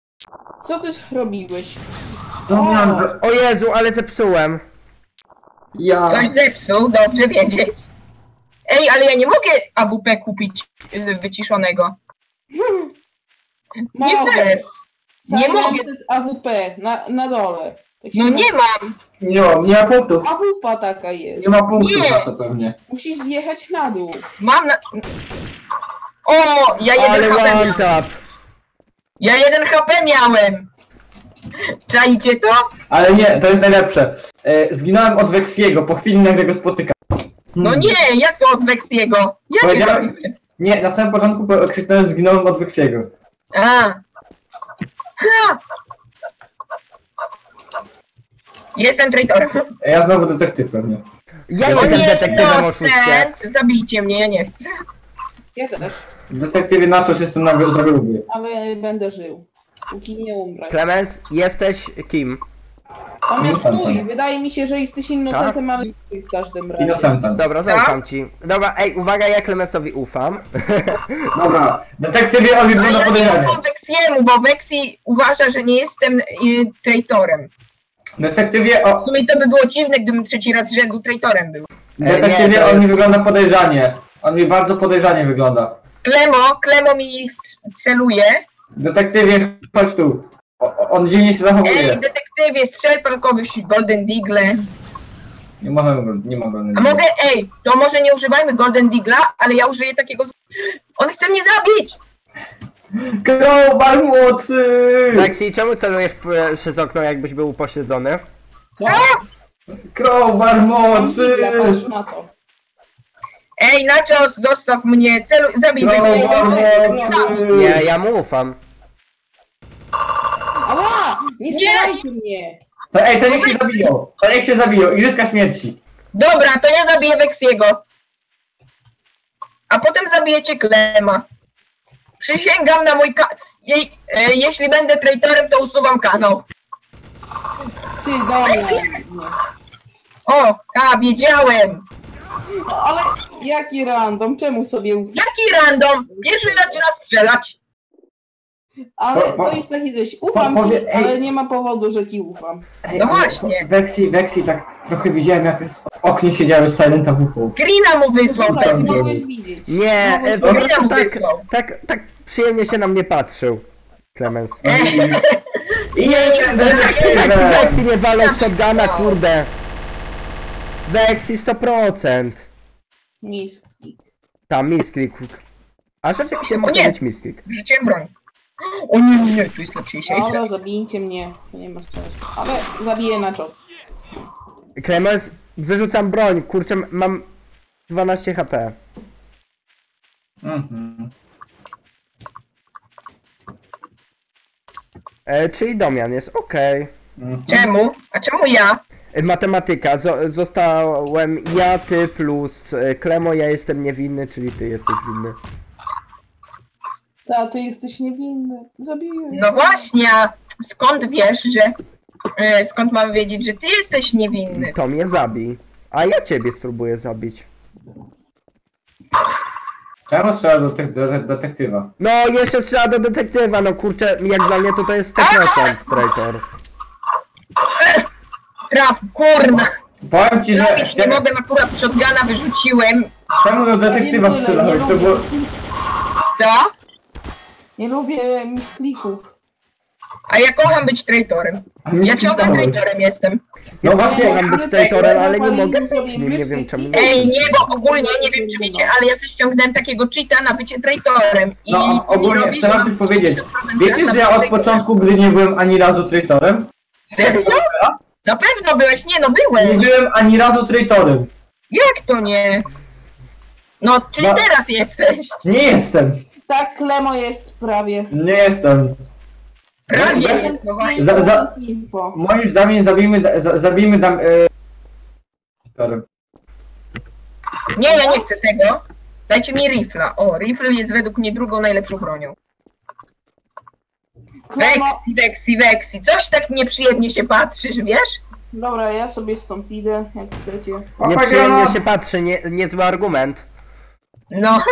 co ty robiłeś? Damian, O. O Jezu, ale zepsułem. Ja. Coś zepsuł, dobrze wiedzieć. Ej, ale ja nie mogę A W P kupić y, wyciszonego. Nie Możesz. fair. Nie mogę. Silenced A W P na, na dole. Tak się No nie nazywa. mam. Nie ma, nie ma punktów. A W P taka jest. Nie ma punktów Nie. na to pewnie. Musisz zjechać na dół. Mam na... O, ja Ale jeden H P one miałem. tap. Ja jeden H P miałem. Czajcie to? Ale nie, to jest najlepsze. E, zginąłem od Vexiego, po chwili nagle go spotykam. No Hmm. nie, jak to od Vexiego? Jak Powiedziałem- to? Nie, na samym początku po- krzyknąłem zginąłem od Vexiego. A. Ha. Jestem traitorem. E, Ja znowu detektyw pewnie. Ja O jestem nie, detektywem oszustie. Innocent. Zabijcie mnie, ja nie chcę. Ja też. W detektywie na coś jestem na za gruby. Ale będę żył. Póki nie umrę. Clemens, jesteś kim? Pamiętaj, Innocentem. wydaje mi się, że jesteś innocentem, ale nie w każdym razie. Innocentem. Dobra, zaufam ci. Dobra, ej, uwaga, ja Clemensowi ufam. Dobra, detektywie on No wygląda ja nie podejrzanie. ufam Vexiemu, bo Vexi uważa, że nie jestem y, traitorem. Detektywie, o, W sumie to by było dziwne, gdybym trzeci raz z rzędu traitorem był. detektywie nie, to on mi jest- wygląda podejrzanie. On mi bardzo podejrzanie wygląda. Klemo, Klemo mi st- celuje. Detektywie, chodź tu. O, o, on dziwnie się Ej, zachowuje. detektywie, strzel pan kogoś, Golden Deagle. Nie możemy go, nie ma go. A mogę, ej, to może nie używajmy Golden Deagla, ale ja użyję takiego... z- On chce mnie zabić! Crowbar mocy! Lexi, czemu celujesz p- przez okno, jakbyś był upośledzony? Co? Crowbar Mam mocy! digla, patrz na to. Ej, Nachos, zostaw mnie, celuj, zabij mnie. Crowbar mocy! Nie, ja mu ufam. Ała! Nie strzelajcie mnie! To, ej, to niech się zabiją. To niech się zabiją. Igrzyska śmierci. Dobra, to ja zabiję Vexiego. A potem zabijecie Klema. Przysięgam na mój ka... Jej, e, jeśli będę traitorem, to usuwam kanał. Ty, dobra. O, a, wiedziałem. No, ale jaki random? Czemu sobie uf... Jaki random? Pierwszy zaczyna strzelać. Ale Po- po- to jest taki coś. Ufam po- powie- ci, ej. ale nie ma powodu, że ci ufam. Ej, No ale właśnie. Vexi, Vexi, tak trochę widziałem jak w oknie siedziały z Silenta W P. Greena mu wysłał Dobra, ty pewnie. mogłeś widzieć. Nie, Mogłeś e, po widzieć. prostu mu tak, wysłał. tak, tak przyjemnie się na mnie patrzył. Clemens. I nie jestem Lexi, detektywem! Lexi nie walą z shotguna, kurde. Lexi sto procent. Misklik. Tam, misklik. A rzeczywiście O może nie. być misklik. Rzuciłem broń. O nie, nie, nie, tu jest lepszy Dobra, zabijcie mnie. To nie ma czasu. Ale zabiję na czop. Clemens, wyrzucam broń, kurczę, mam dwanaście H P. Mhm. E, czyli Domian jest okej. Mhm. Czemu? A czemu ja? E, Matematyka, Zo zostałem ja, ty plus e, Klemo, ja jestem niewinny, czyli ty jesteś winny. Ta, ty jesteś niewinny. Zabiję. No właśnie, a skąd wiesz, że... E, skąd mamy wiedzieć, że ty jesteś niewinny? To mnie zabij. A ja ciebie spróbuję zabić. Czemu strzela do, te do detektywa? No, jeszcze strzela do detektywa, no kurczę, jak dla mnie to to jest sto procent traitor. Traf, kurna! Powiem ci, że... Trafić nie mogę, akurat shotguna wyrzuciłem. Czemu do detektywa Nie, nie, strzelałeś? nie To było... lubię. Co? Nie lubię misklików. A ja kocham być traitorem. A mi Ja się ciągle udało. traitorem jestem. No No właśnie, właśnie, mam być traitorem, ale nie mogę być nim, nie wiem czemu. Ej, nie, bo ogólnie nie wiem czy wiecie, ale ja sobie ściągnąłem takiego cheata na bycie traitorem. I No ogólnie robi, chcę że wam mam coś powiedzieć. pięćdziesiąt procent Wiecie, szans że na ja bycie od początku gry nie byłem ani razu traitorem? traitorem. Serio? Na pewno byłeś, nie no Nie byłem. byłem ani razu traitorem. Jak to nie? No, czyli No. teraz jesteś. Nie jestem. Tak, Klemo jest prawie. Nie jestem. Prawie. Za- No właśnie. za- za- Info. Moim zdaniem zabijmy, da- za- zabijmy dam... E... traitorem. Nie, ja nie chcę tego. Dajcie mi rifla. O, rifle jest według mnie drugą najlepszą bronią. Klemo... Vexi, Vexi, Vexi. Coś tak nieprzyjemnie się patrzysz, wiesz? Dobra, ja sobie stąd idę, jak chcecie. Nieprzyjemnie się patrzy, nie, niezły argument. No.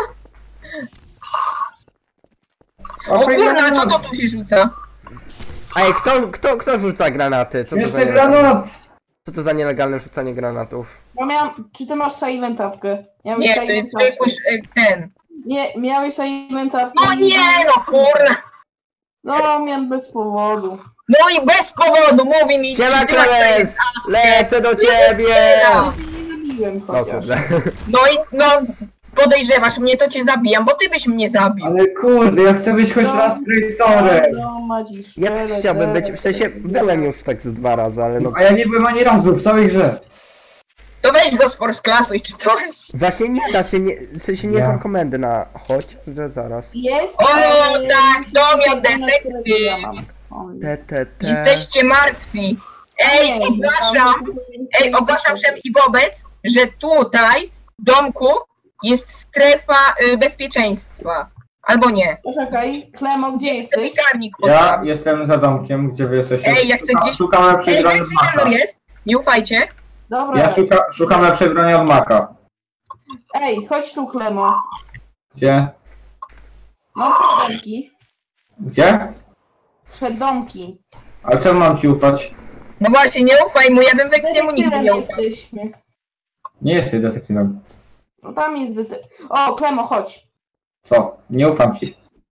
O kurna, co to tu się rzuca? Ej, kto, kto, kto rzuca granaty? Co to za Jeszcze granat? granat! Co to za nielegalne rzucanie granatów? Bo miałam... Czy ty masz silentawkę? Miałeś Nie, to jest silentawkę. zwykły e, ten. Nie, miałeś silentawkę. No nie, no kurna. No, miałem bez powodu. No i bez powodu mówi mi... Siema, czy ty masz Kres! Lecę do ciebie! Ja cię nie zabiłem O chociaż. kurde. No i no podejrzewasz mnie, to cię zabijam, bo ty byś mnie zabił. Ale kurde, ja chcę być choć No. raz traitorem. No, Madzi, Ja też szczere, chciałbym być, szczere, w sensie byłem już tak z dwa razy, ale no... A ja nie byłem ani razu w całej grze. To weź go z Force Classu czy coś. Właśnie nie da się, nie, w sensie nie Ja. znam komendy na chodź, że zaraz. Jest, O, ale tak, musi to być miał jedyne, detektyw. którego ja mam. O, nie. Te, te, te. Jesteście martwi. Ej, Nie, ogłaszam, ej, ogłaszam wszem i wobec, że tutaj, w domku, jest strefa y, bezpieczeństwa. Albo nie. Poczekaj, Klemo, gdzie jesteś? Piekarnik Ja postawił. jestem za domkiem, gdzie wy jesteście. Ej, ja chcę Szuka- gdzieś- Szukamy lepszej Ej, broni Lexi od ze Maka. mną jest. Nie ufajcie. Dobra, Ja szuka, szukam lepszej broni od Maka. ej, chodź tu, Klemo. Gdzie? No, przed domki. Gdzie? Przed domki. A czemu mam ci ufać? No właśnie, nie ufaj mu, ja bym Weksiemu nigdy Detektywem nie ufał. jesteśmy. Nie jesteś detektywem. No tam jest dete... O, Klemo, chodź. Co? Nie ufam ci.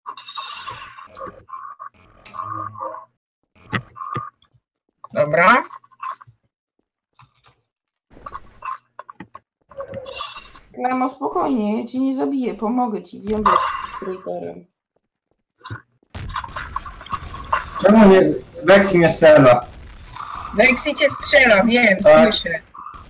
Dobra. Klemo, spokojnie, ja cię nie zabiję, pomogę ci, wiem, że jesteś traitorem. Czemu nie... Vexi mnie strzela? Weksi cię strzela, wiem, Tak. słyszę.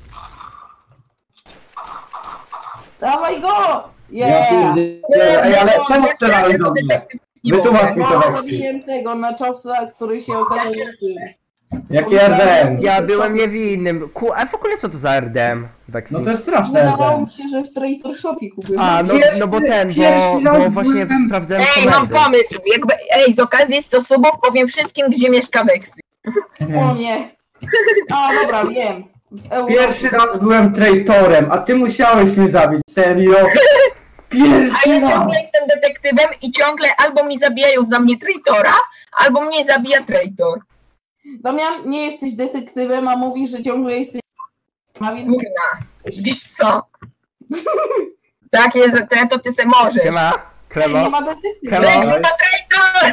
Dawaj go! Ja Yeah! pierdzielę. Ej, ale czemu strzelałeś do mnie? Wytłumacz mi to, Bo Vexi. zabiłem tego na czosa, który się okazał tym. Jaki R D M? Ja byłem niewinnym. Ku, a w ogóle co to za R D M? Vexi? No to jest straszne R D Wydawało M. mi się, że w Traitor Shopie kupiłem. A, no, Pierwszy- no bo ten, bo, pierwszy raz bo właśnie byłem- sprawdzałem Ej, mam komendy. pomysł. Jakby, ej, z okazji sto subów powiem wszystkim, gdzie mieszka Weksi. O nie! A, dobra, wiem. W Europie. Pierwszy raz byłem traitorem, a ty musiałeś mnie zabić, serio? A Pierwszy ja raz! ciągle jestem detektywem i ciągle albo mi zabijają za mnie traitora, albo mnie zabija traitor. Damian, nie jesteś detektywem, a mówisz, że ciągle jesteś... A więc... Kurna, wiesz co? Tak jest, to, to ty se możesz. Siema, Ej, Klemo. nie ma detektywa. Hello? Weksi to traitor!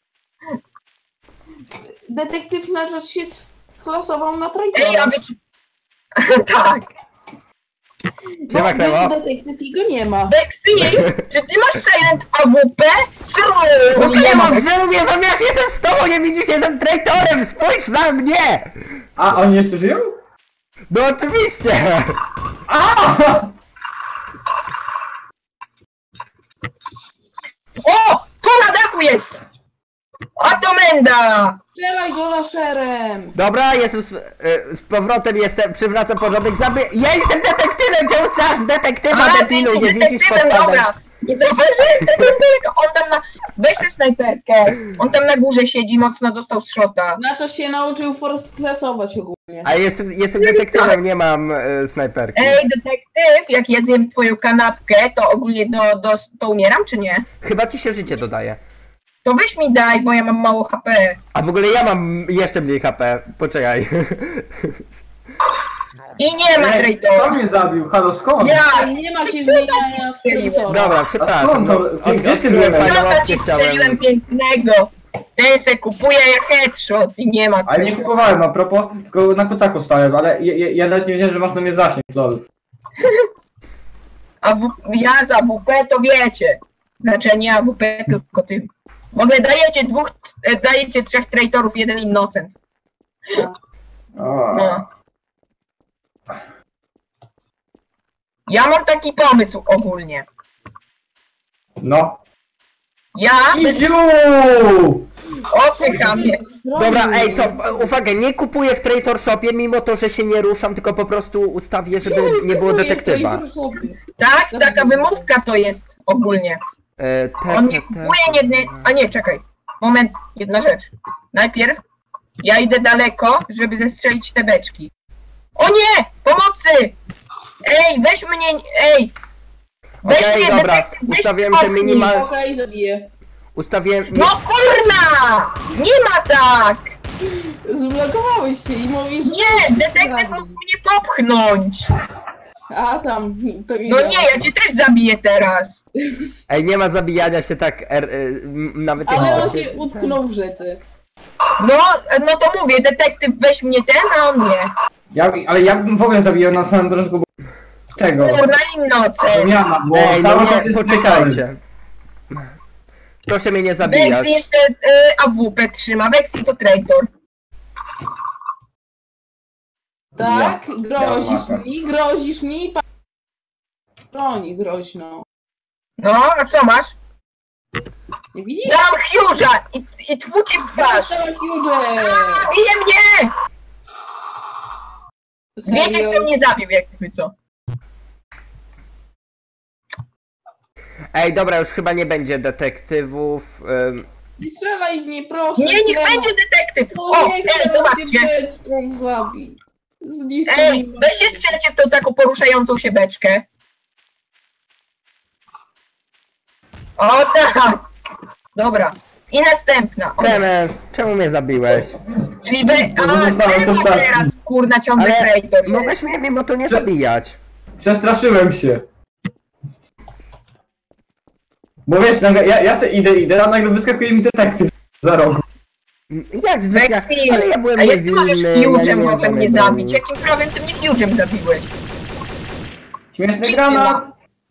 Detektyw na czas się sklasował na Ej, traitora. a wy czy... Tak. Siema, Bo Klemo. był detektyw i go nie ma. Weksi, czy ty masz silent A W P? No Sru, nie Klemo, ma. znowu mnie zamiast jestem z tobą, nie widzisz, jestem traitorem, spójrz na mnie! A, oni jeszcze żyją? No oczywiście! O! Tu na dachu jest! A to menda! Strzelaj go laszerem! Dobra, jestem z, y, z powrotem, jestem, przywracam porządek, zaby... Ja jestem detektywem, czemu chcesz detektywa, A, debilu, ty nie jesteś widzisz detektywem, pod spodem. dobra! Nie zauważyłem tego snajperka. On tam na... Weź tę snajperkę. On tam na górze siedzi, mocno dostał z shota. Na czas się nauczył force classować ogólnie. A jestem, jestem detektywem, nie mam y, snajperki. Ej, detektyw, jak ja zjem twoją kanapkę, to ogólnie do, do, to umieram, czy nie? Chyba ci się życie dodaje. To weź mi daj, bo ja mam mało H P. A w ogóle ja mam jeszcze mniej H P, poczekaj. I nie ma Ej, kto traitora. mnie zabił? Halo, skąd? Ja! Ej, nie ma się zmieniania w traitora. Dobra, A przepraszam. skąd to? no, Gdzie- od- gdzie ty odkryłem byłeś? fajną Shota opcję, ci strzeliłem chciałem... pięknego. Ten se kupuje jak headshot i nie ma Ale nie traitora. kupowałem, a propos, tylko na kucaku stałem, ale ja, ja, ja nawet nie wiedziałem, że masz na mnie zasięg, lol. A w, ja za W P to wiecie. Znaczy nie A W P, tylko ty. W ogóle dajecie dwóch, e, dajecie trzech traitorów, jeden innocent. O. No. Ja mam taki pomysł ogólnie. No. Ja Idziu! odpycham je. Dobra, ej, to uwaga, nie kupuję w Traitor Shopie, mimo to, że się nie ruszam, tylko po prostu ustawię, żeby nie było detektywa. Tak, taka wymówka to jest ogólnie. E, te, On te, nie te, kupuje jednej... A nie, czekaj. Moment, jedna rzecz. Najpierw ja idę daleko, żeby zestrzelić te beczki. O nie! Pomocy! Ej, weź mnie... Ej! Weź Okej, mnie, dobra, detektyw, weź ustawiłem mnie te popchnij. minimal... Okej, zabiję. Ustawiłem... No kurna! Nie ma tak! Zblokowałeś się i mówisz... Nie, detektyw mógł mnie popchnąć. A tam, to nie No działa. nie, ja cię też zabiję teraz. Ej, nie ma zabijania się tak, er, y, m, nawet jak Ale on się- się utknął w rzece. No, no to mówię, detektyw weź mnie ten, a on nie. Ja, ale ja bym w ogóle zabijał na samym początku bo tego. Kurna innoce. Domiana, bo Ej, no cały czas nie, jest poczekajcie. Proszę mnie nie Vexy zabijać. jeszcze y, A W P trzyma, Vexy to traitor. Tak, Ja- grozisz ja mi, grozisz mi, pa... broni groźną. No, a co masz? Nie widzisz? Dam Huge'a i, i tłucie w twarz. Dawaj, Huge! Bije mnie! Wiecie, Serio? kto mnie zabił, jakby co. Ej, dobra, już chyba nie będzie detektywów. ym, Nie strzelaj mnie, proszę. Nie, niech Klemo. będzie detektyw! No O, nie ej, chcę zobaczcie! cię beczką zabić. Zniszczę Ej, mi weź się strzelcie w tą taką poruszającą się beczkę. O tak! Dobra. I następna. O, Clemens, czemu mnie zabiłeś? czyli be... A, No, zostałem Klemo też tak. teraz, kurna, ciągle Ale traitor jest. mogłeś mnie mimo to nie zabijać. Przestraszyłem się. Bo wiesz, nagle, ja, ja se idę, idę, a nagle wyskakuje mi detektyw za rogu. Jak zwykle, Vexy, ale ja byłem a jak ty możesz niewinny, ja nie Huge'em miałem mogłem żadnej mnie broni. zabić? Jakim prawem ty mnie Huge'em zabiłeś? Śmieszny Czy granat.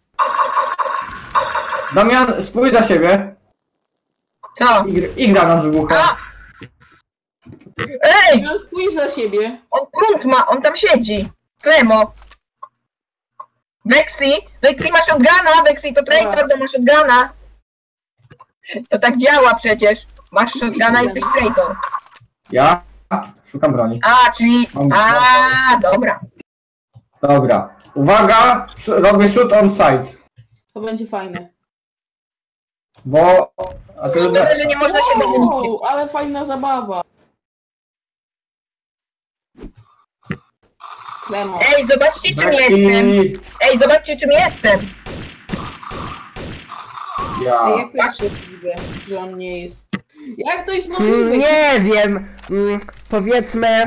Damian, spójrz za siebie. Co? I, i granat wybucha. A! Ej! No, spójrz za siebie. On grunt ma, on tam siedzi. Klemo. Vexy, Vexy ma shotguna, Vexy to traitor, to ma shotguna. To tak działa przecież. Masz shotguna, jesteś traitor. Ja szukam broni. A, czyli... A, dobra. Dobra. Uwaga, sz- robię shoot on site. To będzie fajne. Bo... A to Szkoda, że nie można się do nich... Wow, ale fajna zabawa. Klemo. Ej, zobaczcie czym Taki- jestem. Ej, zobaczcie czym jestem. Ja. Ej, jak to jest możliwe, że on nie jest? Jak to jest możliwe? Mm, nie wiem, mm, powiedzmy...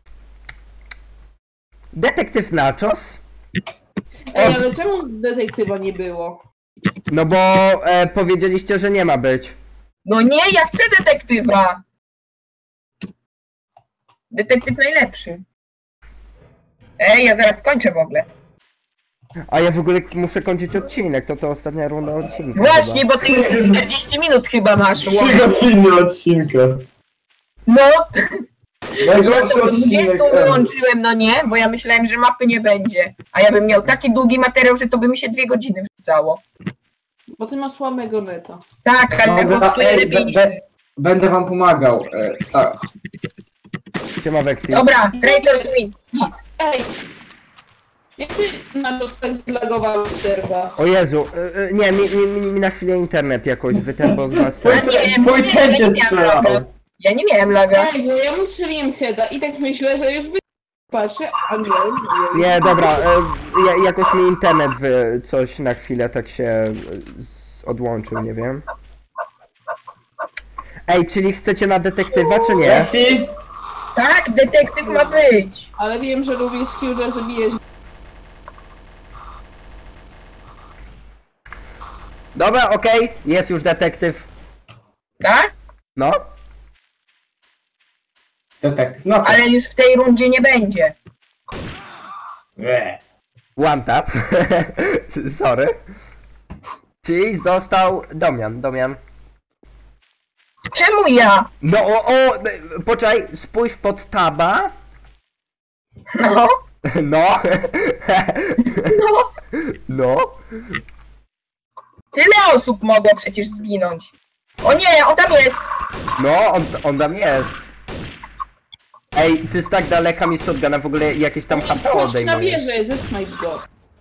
Detektyw Nachos? Ej, ale czemu detektywa nie było? No bo e, powiedzieliście, że nie ma być. No nie, ja chcę detektywa. Detektyw najlepszy. Ej, ja zaraz skończę w ogóle. A ja w ogóle muszę kończyć odcinek, to to ostatnia runda odcinka. Właśnie, bo ty czterdzieści minut chyba masz. Trzy godziny odcinka. No, Najgorszy to odcinek dwudziestą ever. wyłączyłem, no nie, bo ja myślałem, że mapy nie będzie. A ja bym miał taki długi materiał, że to by mi się dwie godziny wrzucało. Bo ty masz słabego neta. Tak, ale po Dobra, prostu ej, lepiej be, niż... be, będę wam pomagał. E, tak. Siema Vexy. Dobra, Traitor Twin. Ej! Jak ty na to tak zlagowałeś serwa? O Jezu, e, e, nie, mi, mi, mi, mi na chwilę internet jakoś wytępał z was. Twój, Ja nie, twój nie, ten nie cię miałem strzelał. laga. Ja nie miałem laga. Ej, bo ja mu strzeliłem heada i tak myślę, że już wy... Patrzę, a nie, już wiem. Nie, dobra, e, ja, jakoś mi internet wy, coś na chwilę tak się e, z, odłączył, nie wiem. Ej, czyli chcecie na detektywa, czy nie? Messi? Tak, detektyw ma być. Ale wiem, że lubisz Hugh'a, że bijesz. Dobra, okej, jest już detektyw. Tak? No, Detektyw, no to. Ale już w tej rundzie nie będzie. Nie. one tap. Sorry. Czyli został Domian, Domian. Czemu ja? No, o, o, e, poczekaj, spójrz pod taba. No, No. no. No. Tyle osób mogło przecież zginąć. O nie, on tam jest. No, on, on tam jest. Ej, ty z tak daleka mi shotguna w ogóle jakieś tam H P Chodź na odejmuje. wieżę, zesnajp go.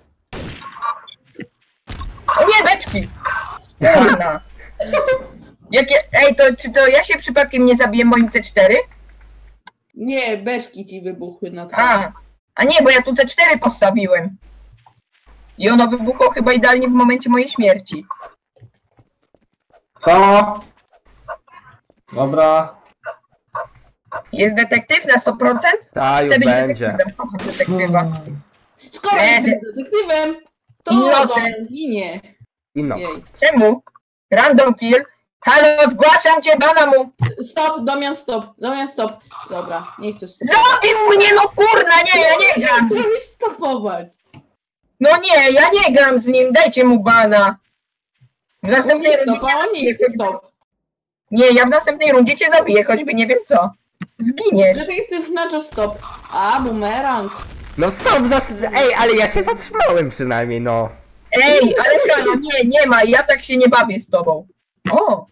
O nie, beczki. Kurna. Jakie... Ej, to czy to ja się przypadkiem nie zabiję moim C cztery? Nie, beczki ci wybuchły na twarz. A, a nie, bo ja tu C cztery postawiłem. I ono wybuchło chyba idealnie w momencie mojej śmierci. Co? Dobra. Jest detektyw na sto procent? Ta, już Chcę być będzie. detektywem. Kocham detektywa. Skoro Nie. jestem detektywem, to I lotem. Damian ginie. I no. Jej. Czemu? Random kill. Halo, zgłaszam cię, bana mu. Stop, Damian, stop. Damian, stop. Dobra, nie chcę stop. Zabił mnie, no kurna, nie, ja nie gram. Chciałeś stopować. No nie, ja nie gram z nim, dajcie mu bana. W On następnej nie rundzie stop, a on nie chce stop. Nie, ja w następnej rundzie cię zabiję, choćby nie wiem co. Zginiesz. Detektyw Nacho stop. A, bumerang. No stop, zas... Ej, ale ja się zatrzymałem przynajmniej, no. Ej, ale Frania, nie, nie ma, ja tak się nie bawię z tobą. O,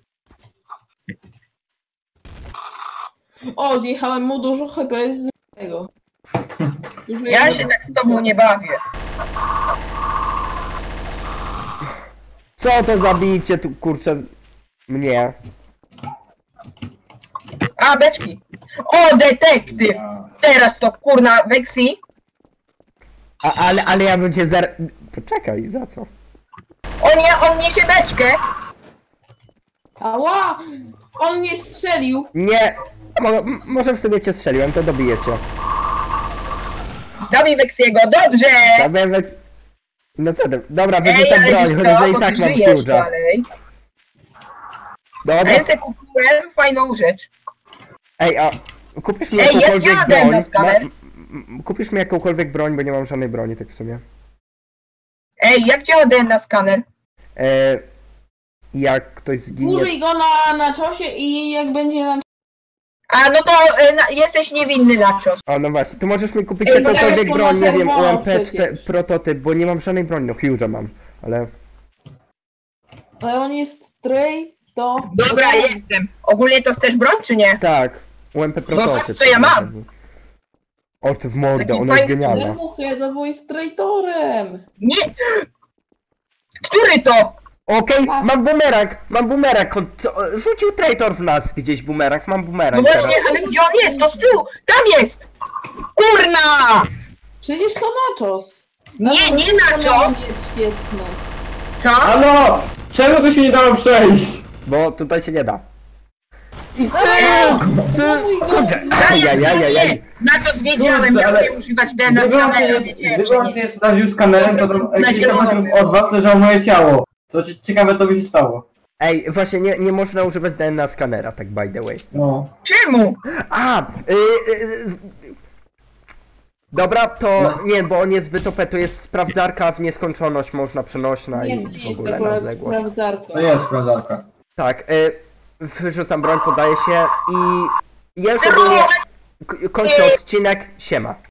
O, zjechałem mu dużo chyba z tego. Dużo ja jego- się tak z tobą nie bawię. Co to zabijcie tu, kurczę, mnie? A, beczki. O, detektyw. Teraz to kurna Vexi. A, ale, ale ja bym cię zer... Poczekaj, za co? O nie, on niesie beczkę. Ała! On mnie strzelił. Nie! Mo m- może w sobie cię strzeliłem, to dobijecie. Zabij Vexiego, dobrze. Ja byłem we... No co ty? Dobra, Ej, wyrzucam ale broń, wiesz chociaż co, że i bo tak ty mam żyjesz huge'a. dalej. Dobra, Ja sobie kupiłem fajną rzecz. ej, a kupisz mi Ej, ja jakąkolwiek chciałam broń? ten skaner. Ma- m- Kupisz mi jakąkolwiek broń, bo nie mam żadnej broni, tak w sumie. Ej, jak działa D N A skaner? E, jak ktoś zginie... Użyj go na, na czosie i jak będzie na... A, no to y, na, jesteś niewinny na cios. O, no właśnie, tu możesz mi kupić Ej, bo jakąkolwiek teraz to broń, ma nie wiem, czerwono U M P cztery, przecież. prototyp, bo nie mam żadnej broni, no huge'a mam, ale... Ale on jest trej, to... Dobra, jestem. Ogólnie to chcesz broń, czy nie? Tak, U M P prototyp. co ja mam? O, ty w mordę, Taki ona jest fajny genialna. Muchę, no bo jest traitorem. Nie. Który to? Okej, mam bumerang, mam bumerang, on co, rzucił traitor w nas gdzieś bumerang, mam No bumerang teraz. właśnie, ale gdzie on jest? To z tyłu. Tam jest. Kurna! Przecież to nachos. Nie, nie To nachos. jest świetne. Co? Halo! Czemu tu się nie dało przejść? Bo tutaj się nie da. I O ty, mój kurczę, Boże. ajajajajaj. Na co wiedziałem, Kurczę, jak ale- nie używać D N A Gdyby on skanera, się, wiedziałem, gdyby że on się nie. nie sprawdził skanerem, to tam Na kilka zielono metrów było. od was leżało moje ciało. To ci- ciekawe co by się stało. Ej, właśnie nie, nie można używać D N A skanera, tak by the way. No. Czemu? A! Y, y, dobra, to No. nie, bo on jest zbyt O P, to jest sprawdzarka w nieskończoność, można przenośna Nie, i to nie w jest ogóle na akurat odległość. sprawdzarka. To jest sprawdzarka. Tak, y, wyrzucam broń, podaję się i ja już ogólnie k- kończę odcinek, siema.